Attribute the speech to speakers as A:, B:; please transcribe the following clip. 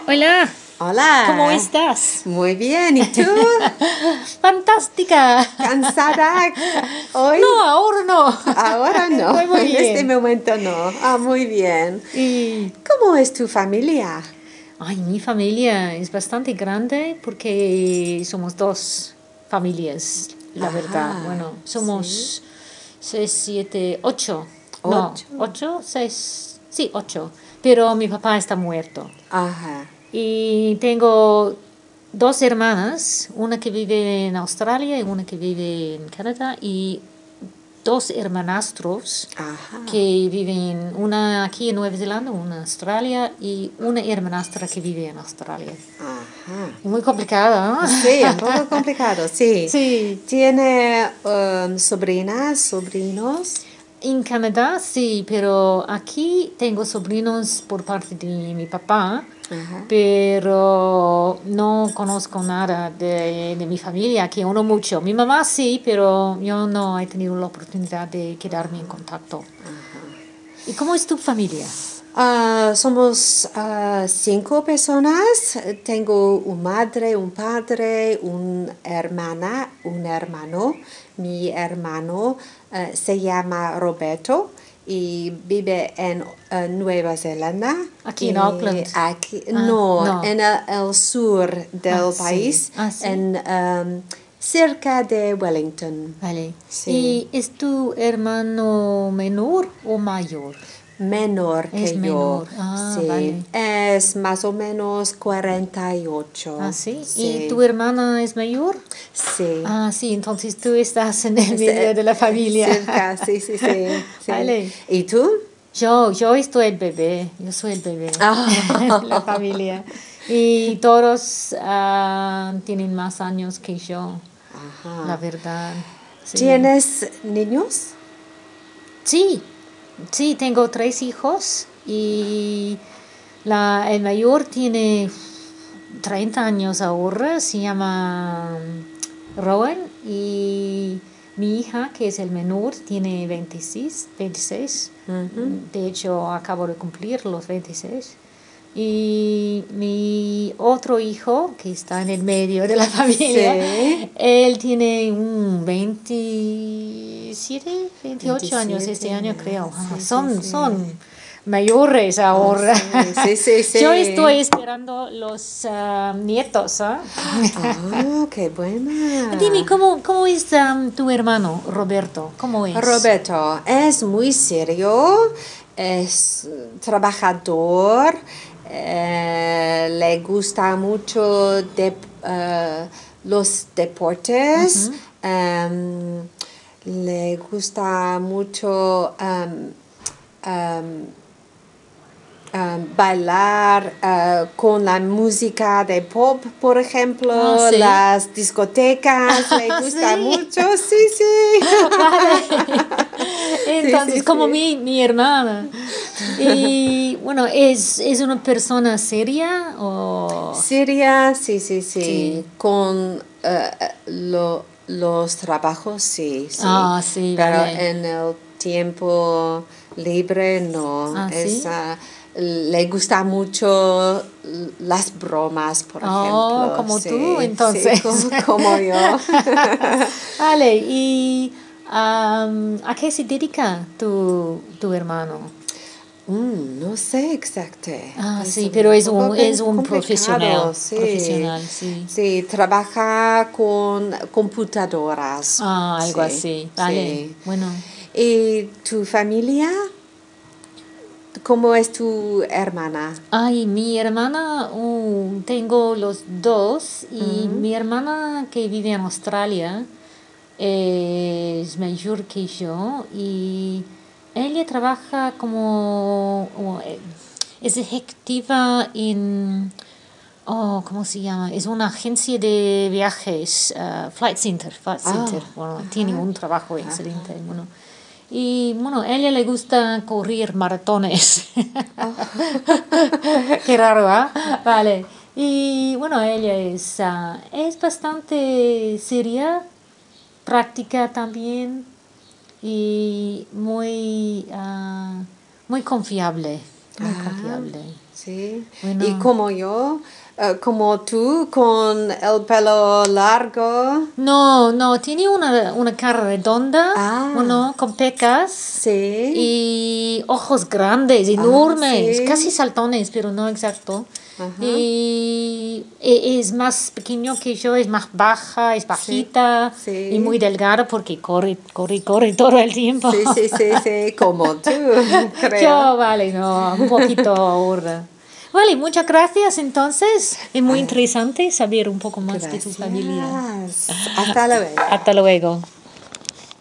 A: Hola,
B: Hola.
A: ¿cómo estás?
B: Muy bien, ¿y tú?
A: Fantástica.
B: ¿Cansada hoy?
A: No, ahora no.
B: Ahora no,
A: Estoy muy
B: en este
A: bien.
B: momento no. Ah, muy bien.
A: Y,
B: ¿Cómo es tu familia?
A: ay, mi familia es bastante grande porque somos dos familias, la verdad.
B: Ajá,
A: Bueno,
B: sí.
A: somos 6, 7, 8. No,
B: 8.
A: 8, 6, sí, 8. Pero mi papá está muerto.
B: Ajá,
A: Y tengo dos hermanas, una que vive en Australia y una que vive en Canadá, y dos hermanastros
B: ajá.
A: que viven, una aquí en Nueva Zelanda, una en Australia, y una hermanastra que vive en Australia.
B: Ajá.
A: Muy complicada, ¿no?
B: Sí, un poco complicado, sí.
A: Sí.
B: ¿Tiene sobrinas, sobrinos?
A: En Canadá sí, pero aquí tengo sobrinos por parte de mi papá,
B: Ajá.
A: pero no conozco nada de mi familia, que uno mucho. Mi mamá sí, pero yo no he tenido la oportunidad de quedarme en contacto. ¿Y cómo es tu familia?
B: Somos 5 personas. Tengo una madre, un padre, una hermana, un hermano. Mi hermano se llama Roberto y vive en Nueva Zelanda.
A: Aquí en Auckland.
B: No,
A: No.
B: en el sur del
A: Sí.
B: país,
A: Sí.
B: en cerca de Wellington.
A: Vale.
B: Sí.
A: ¿Y es tu hermano menor o mayor?
B: Menor
A: Es
B: que
A: menor.
B: yo,
A: Ah,
B: sí.
A: vale.
B: Es más o menos 48.
A: Ah, sí. ¿Y
B: Sí,
A: tu hermana es mayor?
B: sí.
A: Ah, sí, entonces tú estás en el medio de la familia.
B: Cerca, sí, sí, sí, sí.
A: Vale.
B: ¿Y tú?
A: Yo estoy el bebé, yo soy el bebé
B: Ah.
A: de la familia. Y todos tienen más años que yo, la
B: Ajá.
A: verdad. Sí.
B: ¿Tienes niños?
A: Sí, sí, tengo 3 hijos y el mayor tiene 30 años ahora, se llama Rowan, y mi hija, que es el menor, tiene 26.
B: Ujú.
A: De hecho, acabo de cumplir los 26. Y mi otro hijo, que está en el medio de la familia,
B: Sí.
A: él tiene un 27, 28 años este
B: 27,
A: año, creo.
B: sí,
A: Son,
B: sí, sí.
A: son mayores ahora.
B: Sí, sí, sí,
A: Yo
B: sí.
A: estoy esperando los nietos.
B: Ah, qué buena.
A: Dime, ¿cómo es tu hermano, Roberto? ¿Cómo es?
B: Roberto es muy serio, es trabajador, le gusta mucho los deportes, le gusta mucho bailar con la música de pop, por ejemplo,
A: Ah, sí.
B: las discotecas, le gusta
A: Sí.
B: mucho, sí, sí.
A: Vale. Entonces,
B: Sí,
A: como
B: sí.
A: mi hermana. Y bueno, ¿es una persona seria o...?
B: Siria, sí, sí, sí.
A: Sí.
B: Con los trabajos, sí, sí.
A: Ah, sí,
B: Pero
A: vale.
B: en el tiempo libre, no.
A: Ah, sí.
B: Le gusta mucho las bromas, por
A: Oh,
B: ejemplo.
A: como tú,
B: Sí, sí,
A: entonces.
B: como yo.
A: Vale, ¿y a qué se dedica tu hermano?
B: No sé exacto.
A: Ah,
B: Es
A: sí, pero
B: un poco
A: es un
B: complicado,
A: profesional.
B: sí.
A: Profesional, sí.
B: Sí, trabaja con computadoras.
A: Ah, algo
B: Sí,
A: así. Vale,
B: sí.
A: bueno.
B: ¿Y tu familia? ¿Cómo es tu hermana?
A: Ay, mi hermana, tengo los dos y
B: Mm,
A: mi hermana que vive en Australia es mayor que yo y ella trabaja es ejecutiva ¿cómo se llama? Es una agencia de viajes, Flight Center.
B: Ah,
A: Bueno, tiene
B: ajá,
A: un trabajo
B: ajá.
A: excelente, bueno. Y bueno, a ella le gusta correr maratones.
B: Oh.
A: Qué raro, ¿ah? Vale. Y bueno, ella es bastante seria, práctica también y muy confiable. Muy
B: Ah,
A: confiable.
B: Sí.
A: Bueno.
B: Y como yo, como tú, con el pelo largo.
A: No, tiene una cara redonda,
B: Ah.
A: con pecas
B: Sí.
A: y ojos grandes,
B: Ah,
A: enormes,
B: sí.
A: casi saltones, pero no exacto.
B: Ajá.
A: Y es más pequeño que yo, es más baja, es bajita
B: Sí.
A: y muy delgada porque corre todo el tiempo.
B: Sí, como tú, creo.
A: Yo, vale, no, un poquito gorda. Vale, muchas gracias entonces. Es muy interesante saber un poco más de tu familia.
B: Gracias. Hasta luego.
A: Hasta luego.